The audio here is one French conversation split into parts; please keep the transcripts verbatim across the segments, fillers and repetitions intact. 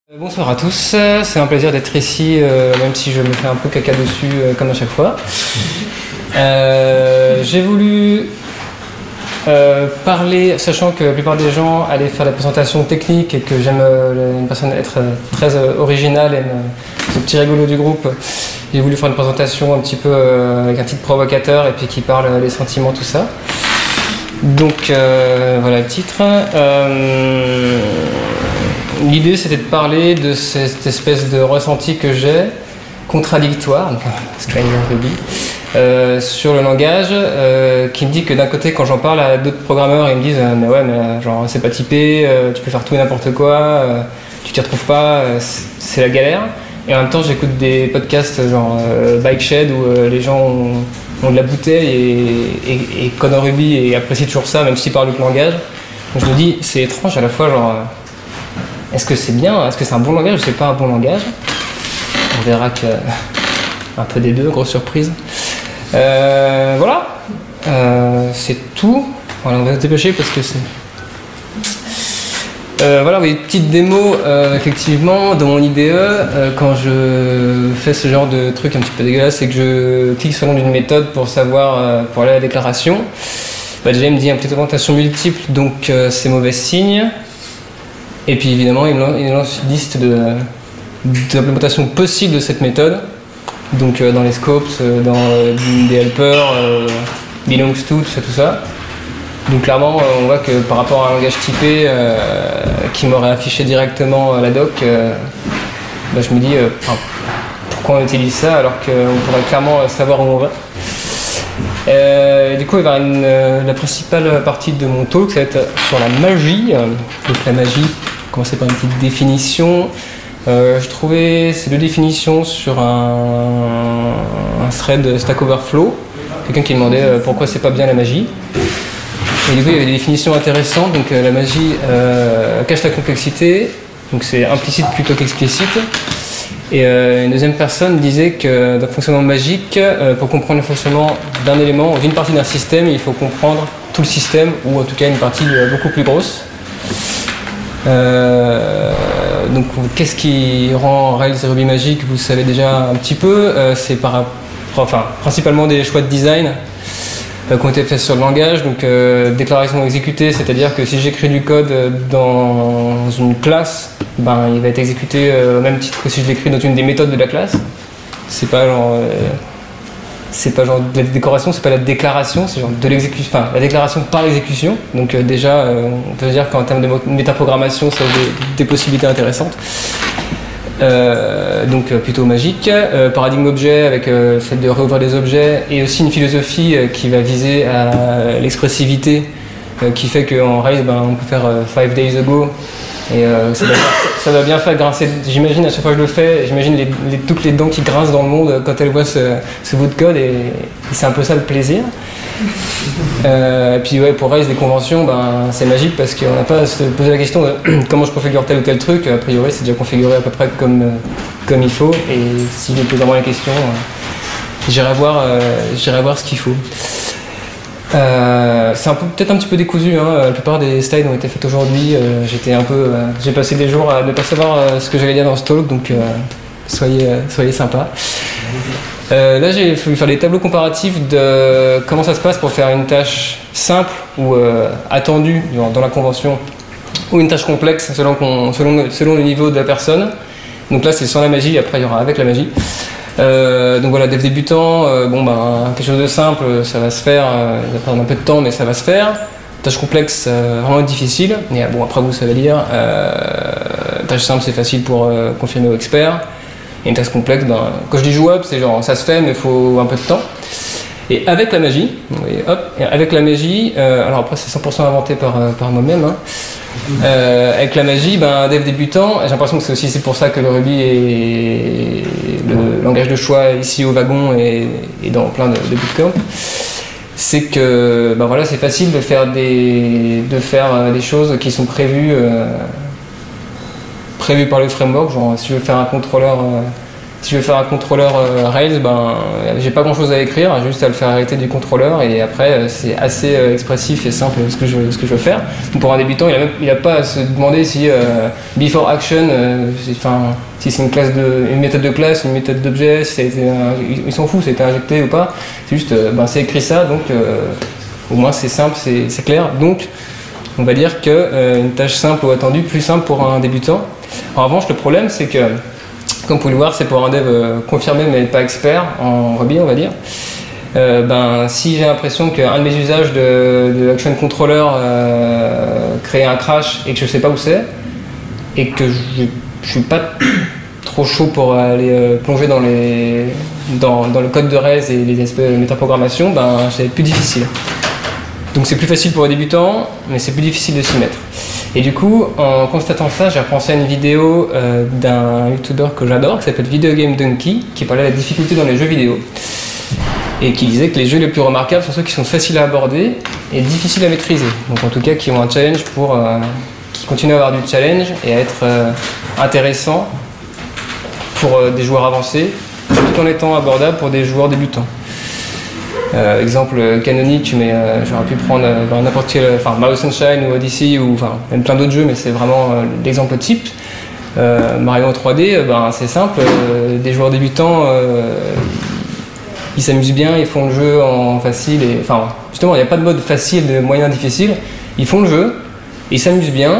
Bonsoir à tous, c'est un plaisir d'être ici, euh, même si je me fais un peu caca dessus euh, comme à chaque fois. Euh, J'ai voulu euh, parler, sachant que la plupart des gens allaient faire la présentation technique et que j'aime euh, une personne être euh, très euh, originale, aime euh, ce petit rigolo du groupe. J'ai voulu faire une présentation un petit peu euh, avec un titre provocateur et puis qui parle euh, des sentiments, tout ça. Donc euh, voilà le titre. Euh, L'idée c'était de parler de cette espèce de ressenti que j'ai, contradictoire, donc Strange Ruby, euh, sur le langage, euh, qui me dit que d'un côté quand j'en parle à d'autres programmeurs, ils me disent euh, mais ouais mais genre c'est pas typé, euh, tu peux faire tout et n'importe quoi, euh, tu t'y retrouves pas, euh, c'est la galère. Et en même temps j'écoute des podcasts genre euh, Bike Shed où euh, les gens ont, ont de la bouteille et, et, et codent en Ruby et apprécient toujours ça même s'ils parlent d'autres langages. Donc je me dis c'est étrange à la fois genre... Est-ce que c'est bien? Est-ce que c'est un bon langage ou c'est pas un bon langage? On verra que un peu des deux, grosse surprise. Euh, voilà, euh, c'est tout. Voilà, on va se dépêcher parce que c'est. Euh, voilà, oui, petite démo. Euh, effectivement, dans mon I D E, euh, quand je fais ce genre de truc un petit peu dégueulasse, c'est que je clique sur le nom d'une méthode pour savoir, euh, pour aller à la déclaration. Bah, déjà, il me dit implémentation multiple, donc euh, c'est mauvais signe. Et puis évidemment, il me lance une liste d'implémentations possibles de cette méthode. Donc euh, dans les scopes, euh, dans euh, des helpers, euh, belongs to, tout ça, tout ça. Donc clairement, euh, on voit que par rapport à un langage typé euh, qui m'aurait affiché directement la doc, euh, bah, je me dis euh, pourquoi on utilise ça alors qu'on pourrait clairement savoir où on va. Euh, du coup, il va y avoir une, euh, la principale partie de mon talk, ça va être sur la magie. Donc la magie, commencer par une petite définition. Euh, je trouvais ces deux définitions sur un, un thread Stack Overflow. Quelqu'un qui demandait euh, pourquoi c'est pas bien la magie. Et du coup, il y avait des définitions intéressantes. Donc euh, la magie euh, cache la complexité, donc c'est implicite plutôt qu'explicite. Et euh, une deuxième personne disait que dans le fonctionnement magique, euh, pour comprendre le fonctionnement d'un élément ou d'une partie d'un système, il faut comprendre tout le système, ou en tout cas une partie euh, beaucoup plus grosse. Euh, donc qu'est-ce qui rend Rails et Ruby magique? Vous le savez déjà un petit peu, euh, c'est par, enfin, principalement des choix de design euh, qui ont été faits sur le langage. Donc euh, déclaration exécutée, c'est-à-dire que si j'écris du code dans une classe, ben, il va être exécuté euh, au même titre que si je l'écris dans une des méthodes de la classe. C'est pas genre, euh, c'est pas genre de la décoration, c'est pas la déclaration, c'est genre de l'exécution, enfin la déclaration par l'exécution. Donc euh, déjà, euh, on peut dire qu'en termes de métaprogrammation, ça a des, des possibilités intéressantes. Euh, donc euh, plutôt magique. Euh, paradigme objet avec euh, le fait de réouvrir des objets et aussi une philosophie euh, qui va viser à l'expressivité, euh, qui fait qu'en Rails, ben, on peut faire euh, five days ago. Et euh, ça, doit, ça doit bien faire grincer, j'imagine à chaque fois que je le fais, j'imagine les, les, toutes les dents qui grincent dans le monde quand elles voient ce, ce bout de code, et, et c'est un peu ça le plaisir. Euh, et puis ouais, pour Rails, des conventions, ben, c'est magique parce qu'on n'a pas à se poser la question de comment je configure tel ou tel truc. A priori, c'est déjà configuré à peu près comme, comme il faut, et si je me pose vraiment la question, euh, j'irai voir, euh, j'irai voir ce qu'il faut. Euh, c'est peut-être un petit peu décousu, hein. La plupart des slides ont été faits aujourd'hui. Euh, j'étais un peu, euh, j'ai passé des jours à ne pas savoir euh, ce que j'allais dire dans ce talk, donc euh, soyez, euh, soyez sympas. Euh, là, j'ai voulu faire des tableaux comparatifs de comment ça se passe pour faire une tâche simple ou euh, attendue dans la convention, ou une tâche complexe selon, qu'on, selon, selon le niveau de la personne. Donc là, c'est sans la magie. Après, il y aura avec la magie. Euh, donc voilà, dev débutant, euh, bon ben quelque chose de simple, ça va se faire, euh, ça va prendre un peu de temps mais ça va se faire. Tâche complexe, euh, vraiment difficile, et bon après vous savez lire. Euh, tâche simple c'est facile pour euh, confirmer aux experts. Et une tâche complexe, ben, quand je dis jouable, c'est genre ça se fait mais il faut un peu de temps. Et avec la magie, vous voyez, hop, et avec la magie, euh, alors après c'est cent pour cent inventé par, euh, par moi-même, hein. Euh, avec la magie, ben, dev débutant, j'ai l'impression que c'est aussi c'est pour ça que le Ruby est le langage de choix ici au wagon et, et dans plein de, de bootcamps. C'est que ben voilà, c'est facile de faire des, de faire des choses qui sont prévues, euh, prévues par le framework. Genre si je veux faire un contrôleur, euh, Si je veux faire un contrôleur euh, Rails, ben, j'ai pas grand chose à écrire, j'ai juste à le faire arrêter du contrôleur et après euh, c'est assez euh, expressif et simple ce que je, ce que je veux faire. Donc pour un débutant, il n'a pas à se demander si euh, before action, euh, enfin, si c'est une, classe de, une méthode de classe, une méthode d'objet, si ça a été, euh, il s'en fout, si ça a été injecté ou pas. C'est juste, euh, ben, c'est écrit ça, donc euh, au moins c'est simple, c'est clair. Donc on va dire qu'une euh, tâche simple ou attendue, plus simple pour un débutant. En revanche, le problème c'est que comme vous pouvez le voir, c'est pour un dev euh, confirmé mais pas expert en Ruby, on va dire. Euh, ben, si j'ai l'impression qu'un de mes usages de, de Action Controller euh, crée un crash et que je ne sais pas où c'est, et que je ne suis pas trop chaud pour aller euh, plonger dans, les, dans, dans le code de Rails et les aspects de métaprogrammation, ben, c'est plus difficile. Donc c'est plus facile pour les débutants, mais c'est plus difficile de s'y mettre. Et du coup, en constatant ça, j'ai repensé à une vidéo euh, d'un youtubeur que j'adore, qui s'appelle Video Game Donkey, qui parlait de la difficulté dans les jeux vidéo. Et qui disait que les jeux les plus remarquables sont ceux qui sont faciles à aborder et difficiles à maîtriser. Donc en tout cas, qui ont un challenge pour... Euh, qui continuent à avoir du challenge et à être euh, intéressants pour euh, des joueurs avancés, tout en étant abordables pour des joueurs débutants. Euh, exemple canonique, mais euh, j'aurais pu prendre euh, dans n'importe quel, enfin Mario Sunshine ou Odyssey ou enfin même plein d'autres jeux, mais c'est vraiment euh, l'exemple type. Euh, Mario en trois D, euh, ben, c'est simple, euh, des joueurs débutants, euh, ils s'amusent bien, ils font le jeu en facile, et enfin justement il n'y a pas de mode facile, de moyen, difficile, ils font le jeu, ils s'amusent bien,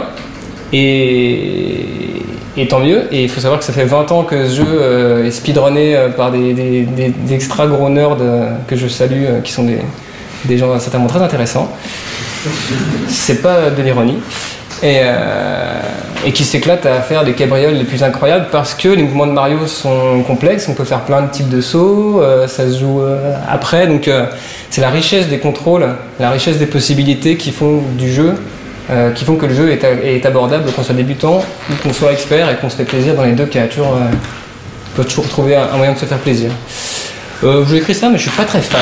et, et tant mieux. Et il faut savoir que ça fait vingt ans que ce jeu euh, est speedrunné euh, par des, des, des, des extra gros nerds euh, que je salue, euh, qui sont des, des gens certainement très intéressants. C'est pas de l'ironie. Et, euh, et qui s'éclatent à faire des cabrioles les plus incroyables parce que les mouvements de Mario sont complexes, on peut faire plein de types de sauts, euh, ça se joue euh, après, donc euh, c'est la richesse des contrôles, la richesse des possibilités qui font du jeu, euh, qui font que le jeu est, est abordable qu'on soit débutant ou qu'on soit expert et qu'on se fait plaisir dans les deux cas. Toujours, euh, on peut toujours trouver un, un moyen de se faire plaisir. Euh, je vous ai écrit ça, mais je suis pas très fan.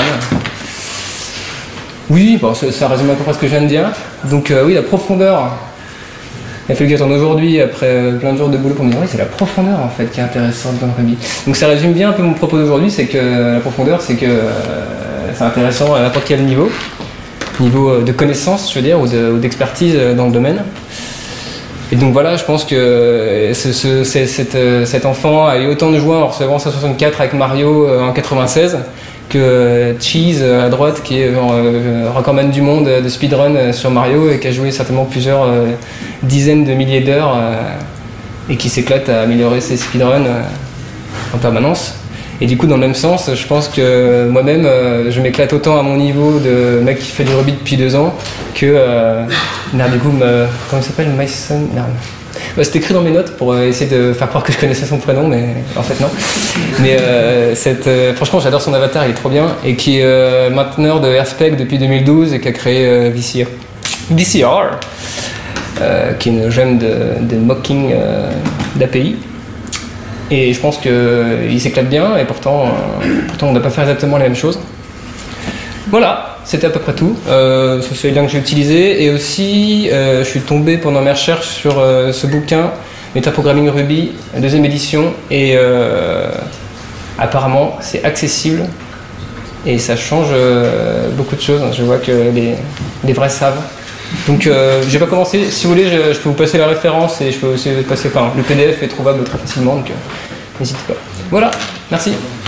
Oui, bon, ça, ça résume à peu près ce que je viens de dire. Donc euh, oui, la profondeur. Il a fallu que j'attende aujourd'hui, après plein de jours de boulot, pour me dire oui, c'est la profondeur en fait qui est intéressante dans le Ruby. Donc ça résume bien un peu mon propos d'aujourd'hui, c'est que la profondeur, c'est que euh, c'est intéressant à n'importe quel niveau, niveau de connaissance, je veux dire, ou d'expertise dans le domaine. Et donc voilà, je pense que ce, ce, cet, cet enfant a eu autant de joie en recevant sa soixante-quatre avec Mario en quatre-vingt-seize que Cheese à droite, qui est euh, recordman du monde de speedrun sur Mario et qui a joué certainement plusieurs euh, dizaines de milliers d'heures euh, et qui s'éclate à améliorer ses speedruns euh, en permanence. Et du coup, dans le même sens, je pense que moi-même, euh, je m'éclate autant à mon niveau de mec qui fait du Ruby depuis deux ans que euh, merde, du coup, me, comment il s'appelle, Mason, merde. Bah, c'était écrit dans mes notes pour euh, essayer de faire croire que je connaissais son prénom, mais en fait non. Mais euh, cette, euh, franchement, j'adore son avatar, il est trop bien. Et qui est euh, mainteneur de AirSpec depuis deux mille douze et qui a créé euh, V C R, V C R euh, qui est une gemme de, de mocking euh, d'A P I. Et je pense qu'il s'éclate bien, et pourtant, euh, pourtant on n'a pas fait exactement la même chose. Voilà, c'était à peu près tout. Euh, c'est le lien que j'ai utilisé. Et aussi, euh, je suis tombé pendant mes recherches sur euh, ce bouquin, Metaprogramming Ruby, deuxième édition. Et euh, apparemment, c'est accessible. Et ça change euh, beaucoup de choses. Je vois que les, les vrais savent. Donc, euh, je vais pas commencer. Si vous voulez, je, je peux vous passer la référence et je peux aussi passer. Enfin, le P D F est trouvable très facilement, donc euh, n'hésitez pas. Voilà, merci.